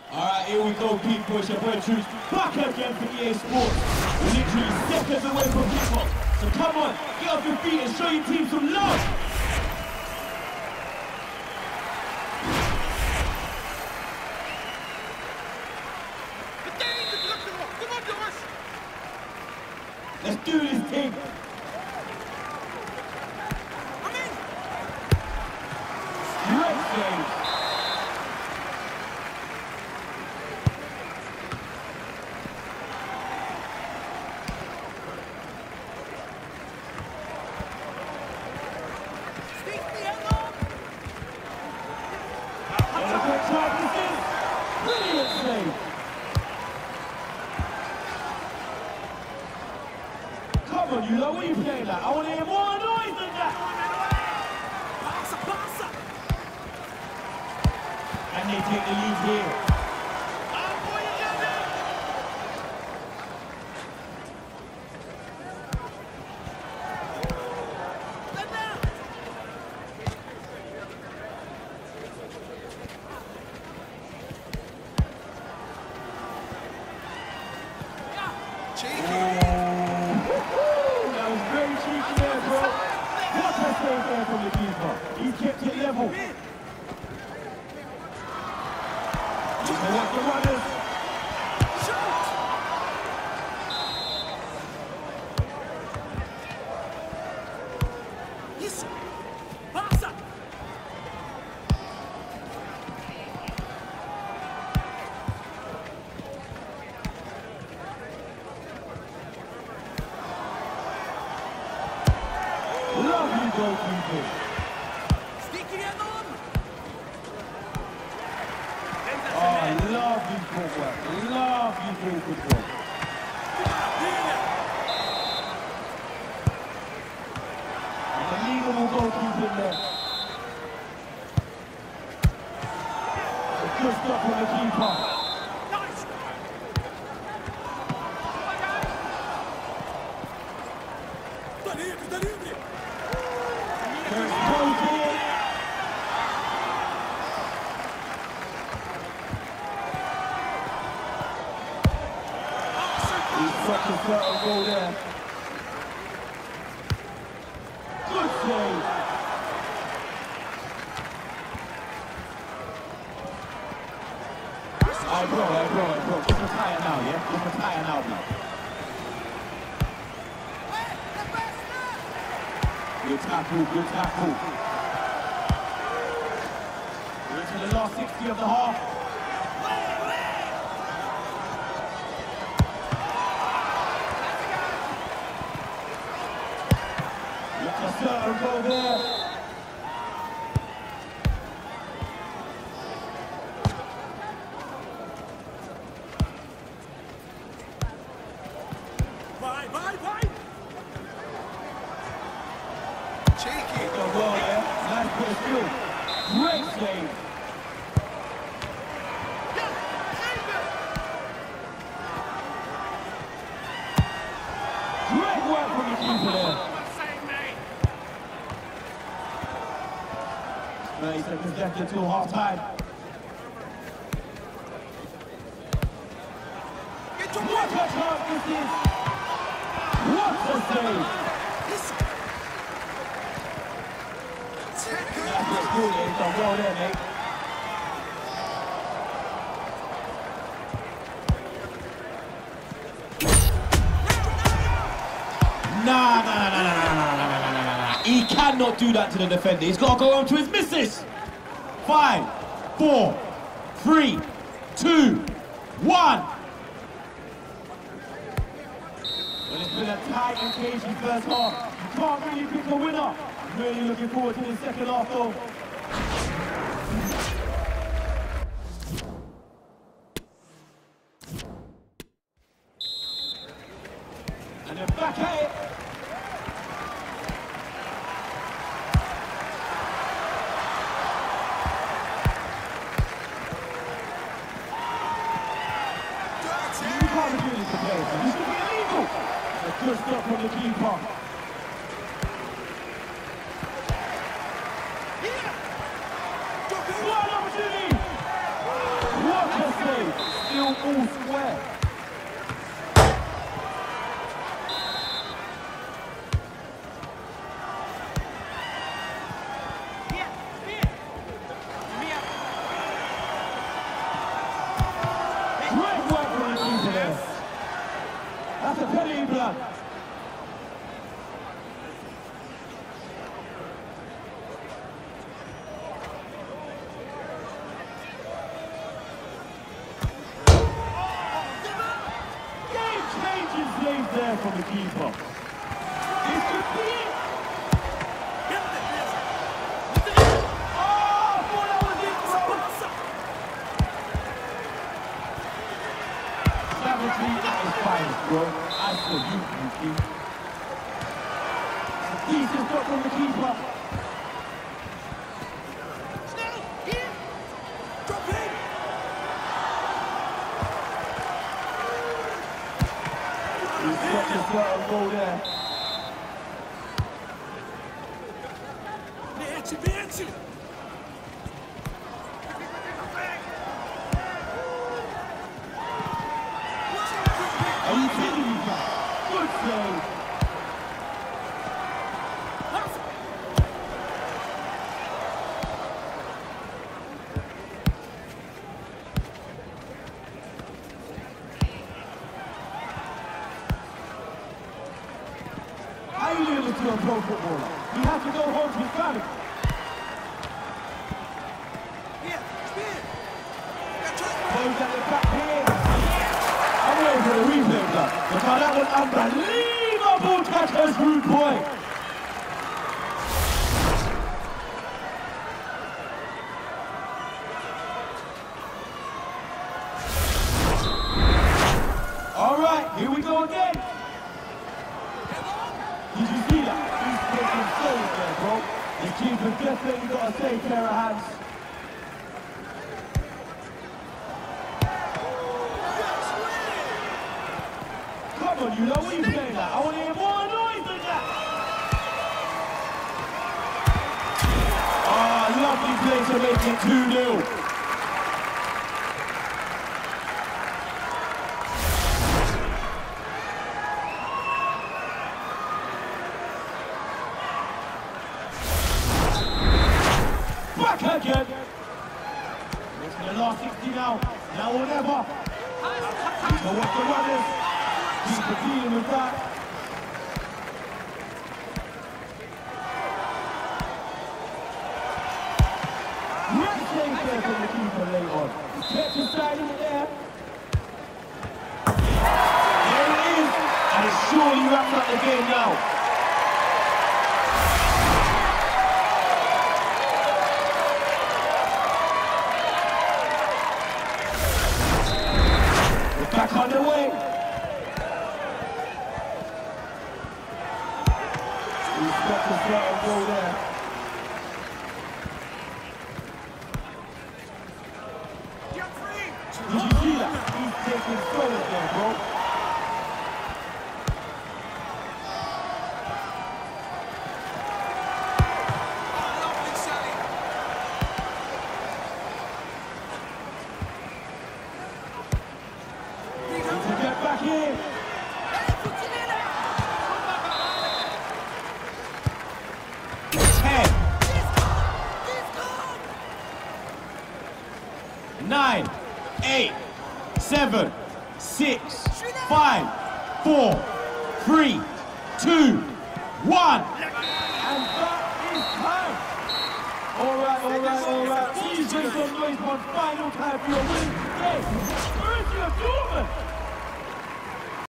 Alright, here we go, people. It's your boy Truth back again for EA Sports. We're literally seconds away from kickoff. So come on, get off your feet and show your team some love. Let's do this thing. Great game. Brilliant save. Come on, you lot, what are you playing like? I want to hear more noise than that. And they take the lead here. That was very cheeky there, bro. What a save there from the keeper. He kept it level. So what's the runners? Yes. Passa. Lovely goalkeeping. Oh, lovely footwork. Lovely ball control. Unbelievable goalkeeping there. A good stop from the keeper. There's goals here. He's such a certain goal there. Good save. Bro. Just retire now, yeah? Just retire now, bro. Good tackle. We're into the last 60 of the half. Look at certain goal there. Vai. Cheeky. Good goal there. Nice bit of skill. Great save. Great work from the keeper there. 30 seconds left until half time. What a chance this is! What a save! That's what's cool there. He's done well there, mate. Nah. He cannot do that to the defender. He's got to go on to his missus. 5, 4, 3, 2, 1. Well, it's been a tight and cagey first half. You can't really pick a winner. Really looking forward to the second half, though. And then back at it. You can't be doing this to players, man. This should be illegal. A good stop from the keeper. What an opportunity! What chest save. Still all square. Great work from the keeper there. That's a penalty, blood. Game-changing plays there from the keeper. This could be it. Oh, I thought that was it, bro. Savagery at his finest, bro. I salute you, Keith. Decent stop from the keeper. Drop in! He's got the certain goal there. Mieci! Are you kidding me, man? Good save. How you doing to a pro footballer? You have to go home to his family. Goes at the back here. I'm waiting for the replay, blood. Because that was unbelievable touch as Rude Boy. All right, here we go again. Did you see that? He's taking souls there, bro. The keeper definitely got a safe pair of hands. Come on, you know, what are you playing at? I want to hear more noise than that. Ah, lovely play to make it 2-0. Back again. It's the last 60 now. Now or never. So what's the runners? Keep dealing with that. Great save there from the keeper late on. He kept his side in the air. There it is. And it surely wraps up the game now. Back on the way. He's got the throw goal there. Did you see that? He's taking forward there, bro. Back in. 10. 9, 8, 7, 6, 5, 4, 3, 2, 1. And that is time. All right. Please make some noise one final time for your winning today. Borussia Dortmund.